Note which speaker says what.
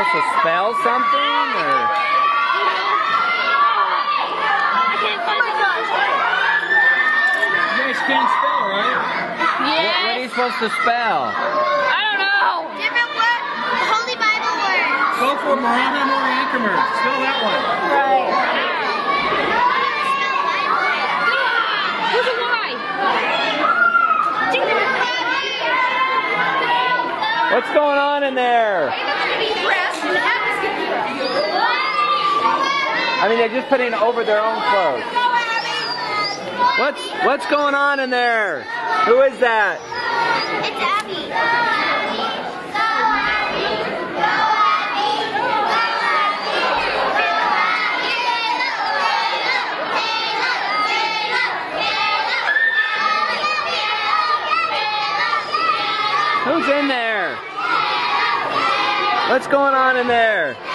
Speaker 1: supposed to spell something, or?
Speaker 2: You guys can't spell, right?
Speaker 1: What are you supposed to spell?
Speaker 3: I don't know. Different word, Holy Bible words.
Speaker 2: Go for Maraham or Anchorman. Spell that one.
Speaker 3: Right.
Speaker 4: Who's a Y?
Speaker 1: What's going on in there? I mean, they're just putting it over their own clothes. What's going on in there? Who is that?
Speaker 3: It's Abby.
Speaker 1: Who's in there? What's going on in there?